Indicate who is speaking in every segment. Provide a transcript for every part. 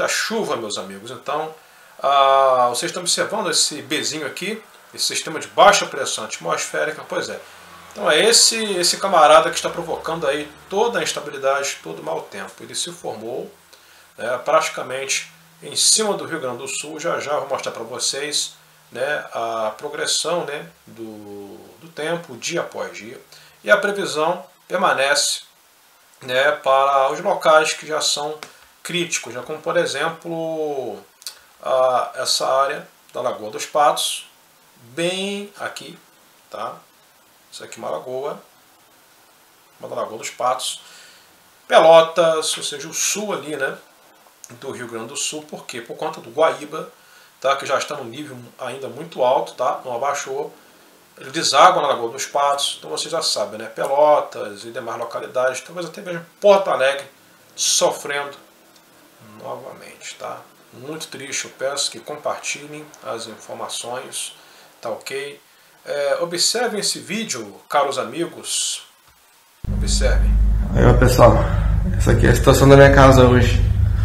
Speaker 1: muita chuva, meus amigos. Então, vocês estão observando esse Bzinho aqui, esse sistema de baixa pressão atmosférica, pois é. Então é esse camarada que está provocando aí toda a instabilidade, todo o mau tempo. Ele se formou praticamente em cima do Rio Grande do Sul. Já vou mostrar para vocês, né, a progressão, né, do tempo dia após dia. E a previsão permanece, né, para os locais que já são críticos, né, como por exemplo essa área da Lagoa dos Patos, bem aqui, tá? Isso aqui é uma lagoa da Lagoa dos Patos, Pelotas, ou seja, o sul ali, né, do Rio Grande do Sul. Por quê? Por conta do Guaíba, tá, que já está num nível ainda muito alto, tá, não abaixou. Ele deságua na Lagoa dos Patos, então você já sabe, né, Pelotas e demais localidades, talvez até mesmo Porto Alegre sofrendo novamente, tá? Muito triste, eu peço que compartilhem as informações, tá ok? Observem esse vídeo, caros amigos, observem.
Speaker 2: Aí, pessoal, essa aqui é a situação da minha casa hoje.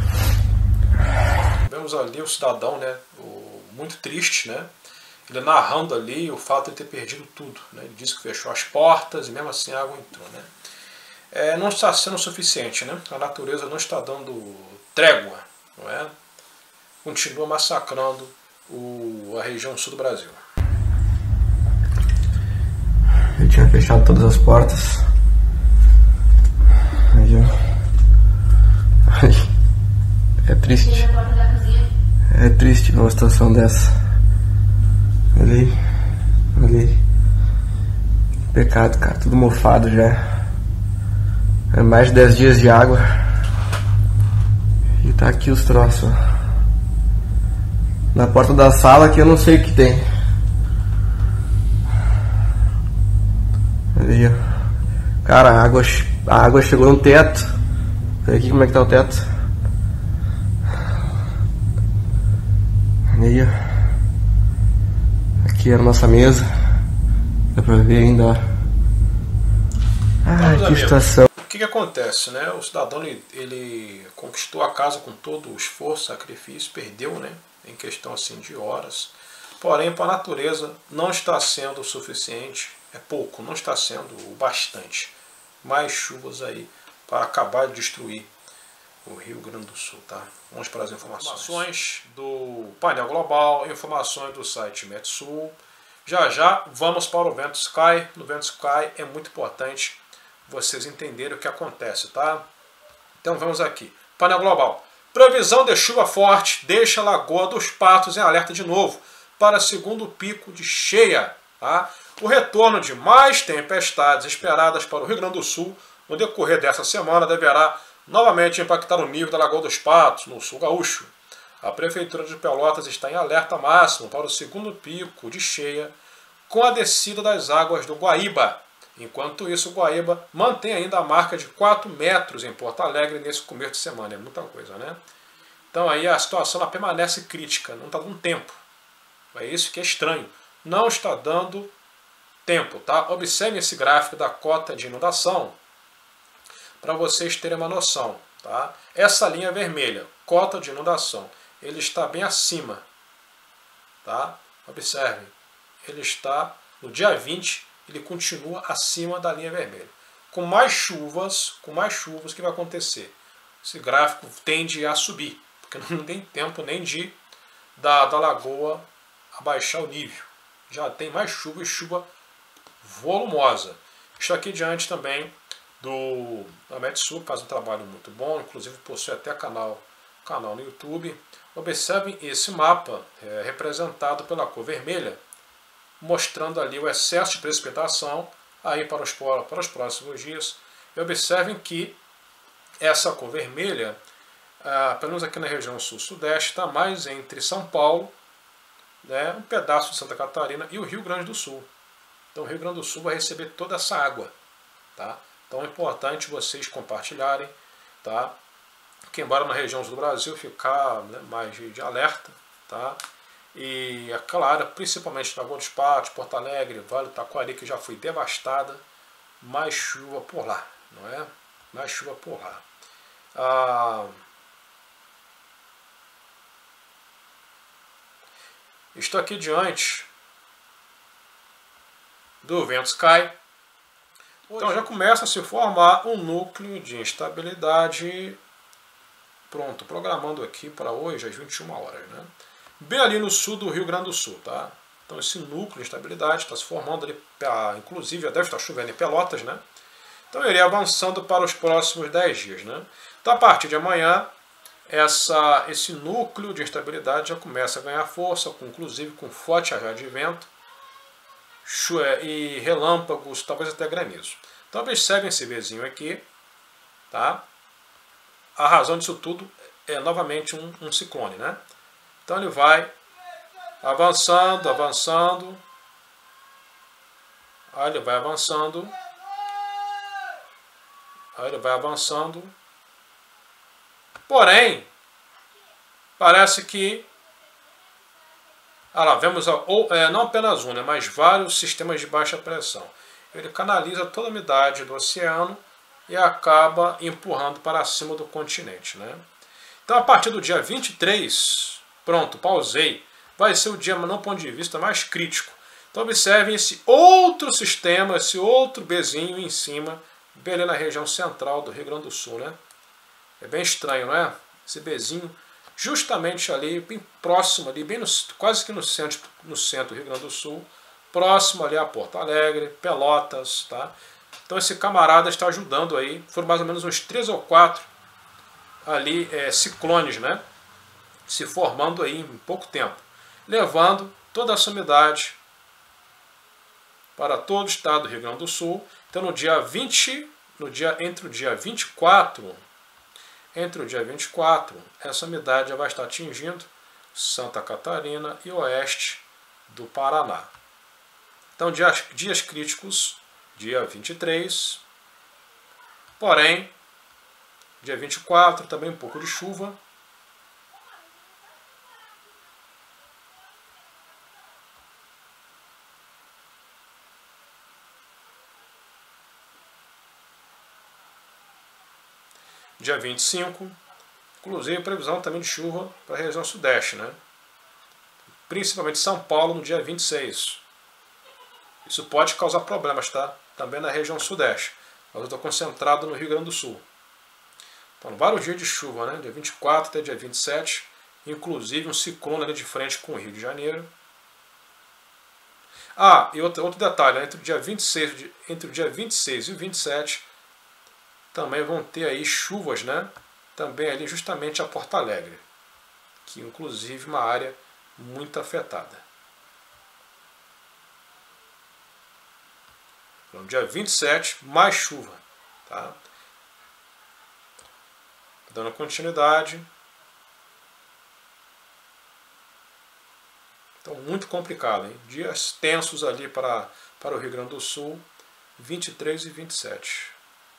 Speaker 1: Vemos ali o cidadão, né, muito triste, né, ele narrando ali o fato de ter perdido tudo, né? Ele disse que fechou as portas e mesmo assim a água entrou, né? Não está sendo suficiente, né? A natureza não está dando trégua, não é? Continua massacrando a região sul do Brasil.
Speaker 2: Eu tinha fechado todas as portas. Aí, ó. É triste. É triste uma situação dessa. Ali. Pecado, cara. Tudo mofado já. É mais de 10 dias de água. E tá aqui os troços, ó. Na porta da sala que eu não sei o que tem. Ali, ó. Cara, a água chegou no teto. Olha aqui como é que tá o teto. Ali, ó. Aqui era a nossa mesa. Dá pra ver ainda, ó. Ah, que situação.
Speaker 1: O que acontece, né? O cidadão ele conquistou a casa com todo o esforço, sacrifício, perdeu, né, em questão assim de horas. Porém, para a natureza não está sendo o suficiente, é pouco, não está sendo o bastante. Mais chuvas aí para acabar de destruir o Rio Grande do Sul, tá? Vamos para as informações do painel global, informações do site Metsul. Já vamos para o Vento Sky. No Vento Sky é muito importante vocês entenderem o que acontece, tá? Então vamos aqui. Painel global. Previsão de chuva forte deixa a Lagoa dos Patos em alerta de novo para segundo pico de cheia, tá? O retorno de mais tempestades esperadas para o Rio Grande do Sul no decorrer dessa semana deverá novamente impactar o nível da Lagoa dos Patos, no sul gaúcho. A Prefeitura de Pelotas está em alerta máximo para o segundo pico de cheia com a descida das águas do Guaíba. Enquanto isso, o Guaíba mantém ainda a marca de 4 metros em Porto Alegre nesse começo de semana. É muita coisa, né? Então aí a situação ela permanece crítica, não está dando tempo. É isso que é estranho. Não está dando tempo, tá? Observe esse gráfico da cota de inundação para vocês terem uma noção, tá? Essa linha vermelha, cota de inundação, ele está bem acima, tá? Observem, ele está no dia 20, ele continua acima da linha vermelha. Com mais chuvas, o que vai acontecer? Esse gráfico tende a subir, porque não tem tempo nem de da lagoa abaixar o nível. Já tem mais chuva e chuva volumosa. Estou aqui diante também da Metsul, faz um trabalho muito bom, inclusive possui até canal no YouTube. Observem esse mapa representado pela cor vermelha, mostrando ali o excesso de precipitação aí para os próximos dias. E observem que essa cor vermelha, pelo menos aqui na região sul-sudeste, está mais entre São Paulo, né, um pedaço de Santa Catarina e o Rio Grande do Sul. Então o Rio Grande do Sul vai receber toda essa água, tá? Então é importante vocês compartilharem, tá? Quem mora na região sul do Brasil ficar, né, mais de alerta, tá? E aquela área, principalmente Lagoa dos Patos, Porto Alegre, Vale do Taquari, que já foi devastada, mais chuva por lá, não é? Mais chuva por lá. estou aqui diante do vento Sky. Então já começa a se formar um núcleo de instabilidade. Pronto, programando aqui para hoje às 21 horas, né? Bem ali no sul do Rio Grande do Sul, tá? Então esse núcleo de instabilidade está se formando ali, inclusive já deve estar chovendo em Pelotas, né? Então eu irei avançando para os próximos 10 dias, né? Então a partir de amanhã, esse núcleo de instabilidade já começa a ganhar força, inclusive com forte rajada de vento e relâmpagos, talvez até granizo. Então observem esse Vzinho aqui, tá? A razão disso tudo é novamente um ciclone, né? Então ele vai avançando, avançando, aí ele vai avançando, aí ele vai avançando. Porém, parece que lá, vemos não apenas um, né, mas vários sistemas de baixa pressão. Ele canaliza toda a umidade do oceano e acaba empurrando para cima do continente, né? Então, a partir do dia 23, pronto, pausei, vai ser o dia, no ponto de vista mais crítico. Então, observem esse outro sistema, esse outro Bzinho em cima, bem ali na região central do Rio Grande do Sul, né? É bem estranho, não é? Esse Bzinho justamente ali, bem próximo, ali, bem quase que no centro do Rio Grande do Sul, próximo ali a Porto Alegre, Pelotas, tá? Então esse camarada está ajudando aí, foram mais ou menos uns 3 ou 4 ali ciclones, né? Se formando aí em pouco tempo, levando toda essa umidade para todo o estado do Rio Grande do Sul. Então no dia 20, entre o dia 24, essa umidade já vai estar atingindo Santa Catarina e oeste do Paraná. Então dias críticos, dia 23, porém, dia 24 também um pouco de chuva. Dia 25, inclusive previsão também de chuva para a região sudeste, né? Principalmente São Paulo no dia 26. Isso pode causar problemas, tá? Também na região sudeste. Mas eu estou concentrado no Rio Grande do Sul. Então, vários dias de chuva, né? Dia 24 até dia 27. Inclusive um ciclone ali de frente com o Rio de Janeiro. E outro detalhe, né? Entre o dia 26 e o 27, também vão ter aí chuvas, né? Também ali justamente a Porto Alegre. Que inclusive uma área muito afetada. No dia 27, mais chuva. Tá? Dando continuidade. Então, muito complicado, hein? Dias tensos ali para o Rio Grande do Sul, 23 e 27.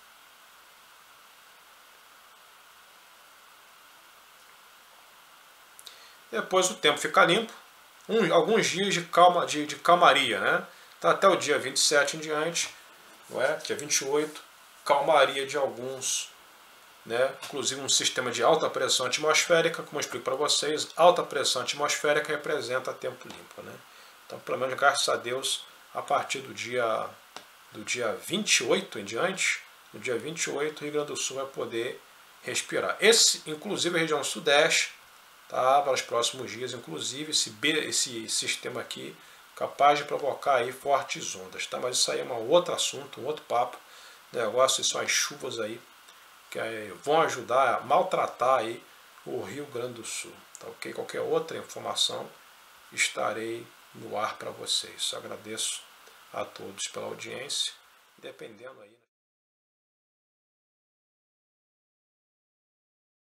Speaker 1: Depois o tempo fica limpo. Alguns dias de calmaria, né? Tá até o dia 27 em diante, não é? Dia 28, calmaria de alguns, né? Inclusive um sistema de alta pressão atmosférica, como eu explico para vocês, alta pressão atmosférica representa tempo limpo, né? Então, pelo menos, graças a Deus, a partir do dia 28 em diante, no dia 28, o Rio Grande do Sul vai poder respirar. Inclusive, a região sudeste, tá? Para os próximos dias, inclusive, esse sistema aqui, capaz de provocar aí fortes ondas, tá? Mas isso aí é um outro assunto, um outro papo. O negócio são as chuvas aí que vão ajudar a maltratar aí o Rio Grande do Sul, tá ok? Qualquer outra informação estarei no ar para vocês. Agradeço a todos pela audiência, dependendo aí.